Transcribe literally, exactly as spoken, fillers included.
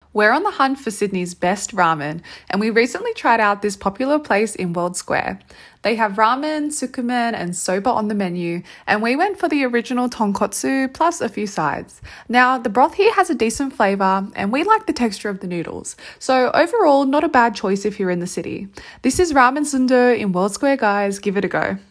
We're on the hunt for Sydney's best ramen, and we recently tried out this popular place in World Square. They have ramen, sukumen, and soba on the menu, and we went for the original tonkotsu plus a few sides. Now, the broth here has a decent flavour, and we like the texture of the noodles. So overall, not a bad choice if you're in the city. This is Ramen Zundo in World Square, guys. Give it a go.